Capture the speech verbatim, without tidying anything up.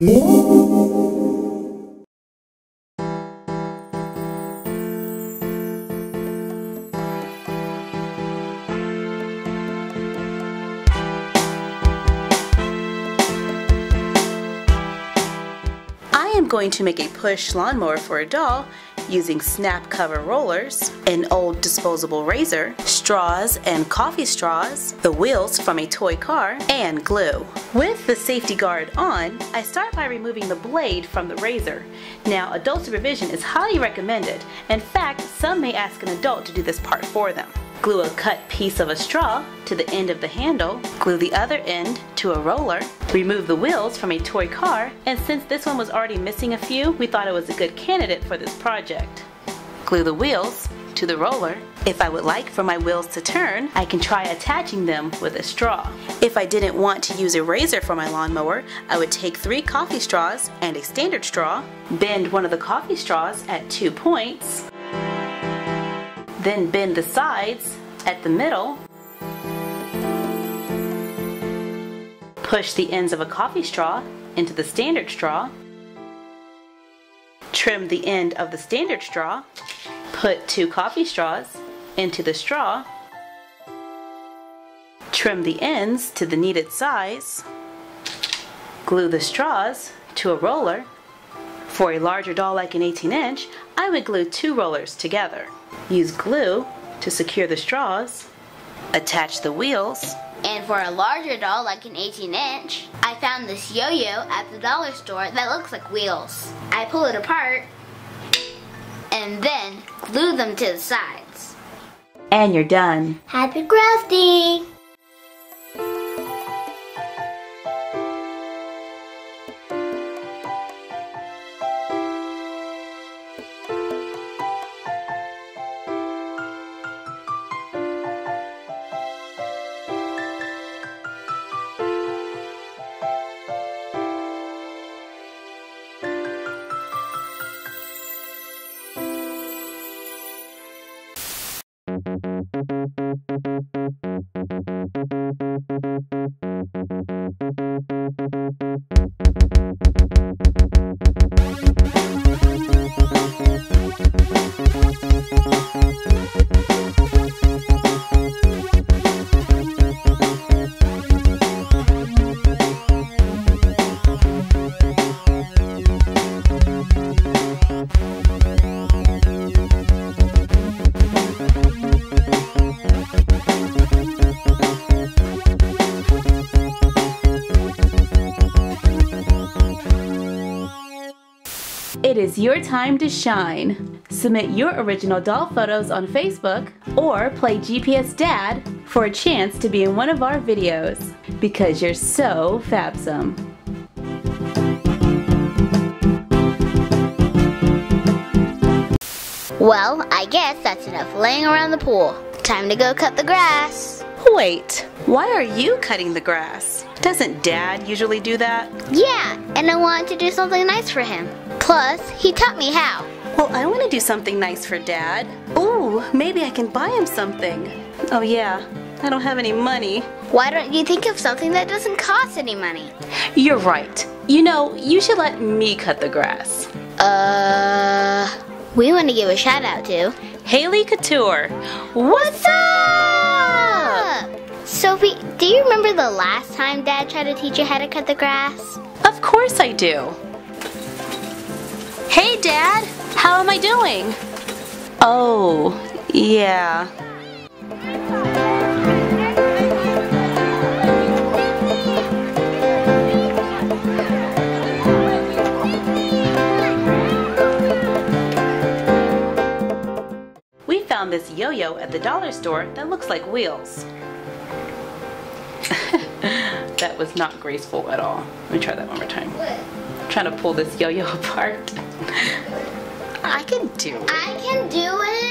I am going to make a push lawnmower for a doll using snap cover rollers, an old disposable razor, straws and coffee straws, the wheels from a toy car, and glue. With the safety guard on, I start by removing the blade from the razor. Now, adult supervision is highly recommended. In fact, some may ask an adult to do this part for them. Glue a cut piece of a straw to the end of the handle, glue the other end to a roller, remove the wheels from a toy car, and since this one was already missing a few, we thought it was a good candidate for this project. Glue the wheels to the roller. If I would like for my wheels to turn, I can try attaching them with a straw. If I didn't want to use a razor for my lawnmower, I would take three coffee straws and a standard straw, bend one of the coffee straws at two points, then bend the sides at the middle, push the ends of a coffee straw into the standard straw, trim the end of the standard straw, put two coffee straws into the straw, trim the ends to the needed size, glue the straws to a roller. For a larger doll like an eighteen inch, I would glue two rollers together. Use glue to secure the straws, attach the wheels. And for a larger doll like an eighteen inch, I found this yo-yo at the dollar store that looks like wheels. I pull it apart and then glue them to the sides. And you're done. Happy crafting! It is your time to shine. Submit your original doll photos on Facebook or play G P S Dad for a chance to be in one of our videos because you're so fabsome. Well, I guess that's enough laying around the pool. Time to go cut the grass. Wait, why are you cutting the grass? Doesn't Dad usually do that? Yeah, and I wanted to do something nice for him. Plus, he taught me how. Well, I want to do something nice for Dad. Ooh, maybe I can buy him something. Oh yeah, I don't have any money. Why don't you think of something that doesn't cost any money? You're right. You know, you should let me cut the grass. Uh, we want to give a shout out to Haley Couture. What's up? Sophie, do you remember the last time Dad tried to teach you how to cut the grass? Of course I do. Hey Dad, how am I doing? Oh, yeah. We found this yo-yo at the dollar store that looks like wheels. That was not graceful at all. Let me try that one more time. I'm trying to pull this yo-yo apart. I can do it. I can do it.